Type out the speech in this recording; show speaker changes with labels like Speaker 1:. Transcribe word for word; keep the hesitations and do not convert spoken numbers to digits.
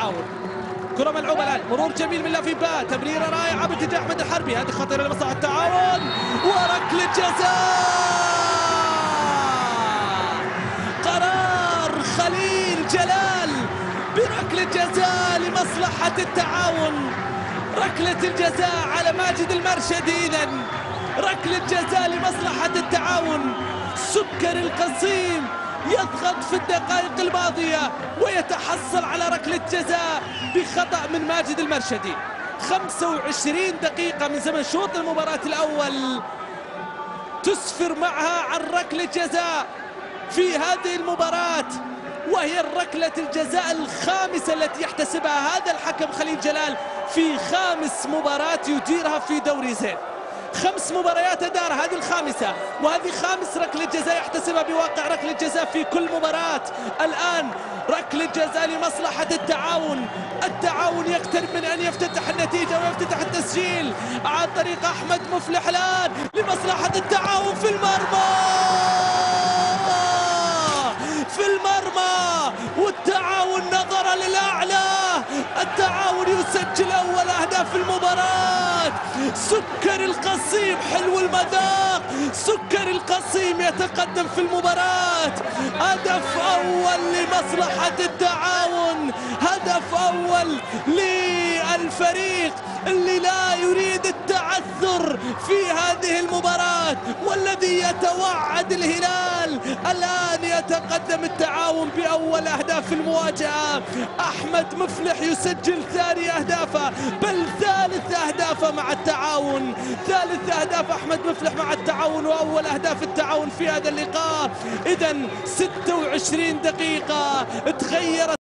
Speaker 1: التعاون. كرة ملعوبة الآن، مرور جميل من لافيبا، تمريرة رائعة باتجاه أحمد الحربي، هذه خطيرة لمصلحة التعاون وركلة جزاء. قرار خليل جلال بركلة جزاء لمصلحة التعاون. ركلة الجزاء على ماجد المرشدي، إذن ركلة جزاء لمصلحة التعاون. سكر القصيم يضغط في الدقائق الماضية ويتحصل على ركلة جزاء بخطأ من ماجد المرشدي. خمسة وعشرين دقيقة من زمن شوط المباراة الأول تسفر معها عن ركلة جزاء في هذه المباراة، وهي الركلة الجزاء الخامسة التي يحتسبها هذا الحكم خليل جلال في خامس مباراة يديرها في دوري زين. خمس مباريات أدار، هذه الخامسة، وهذه خامس ركلة جزاء يحتسبها بواقع ركلة جزاء في كل مباراة. الآن ركلة جزاء لمصلحة التعاون. التعاون يقترب من أن يفتتح النتيجة ويفتتح التسجيل عن طريق أحمد مفلح الآن لمصلحة التعاون في المرمى، في المرمى، والتعاون نظر للأعلى. التعاون يسجل أول أهداف المباراة. سكر القصيم حلو المذاق، سكر القصيم يتقدم في المباراة. هدف أول لمصلحة التعاون، هدف أول للفريق اللي لا يريد التعثر في هذه المباراة والذي يتوعد الهلال. الآن يتقدم التعاون بأول أهداف المواجهة. أحمد مفلح يسجل ثاني أهدافه، بل ثالث أهدافه مع التعاون. ثالث أهداف أحمد مفلح مع التعاون وأول أهداف التعاون في هذا اللقاء. إذن ستة وعشرين دقيقة تغيرت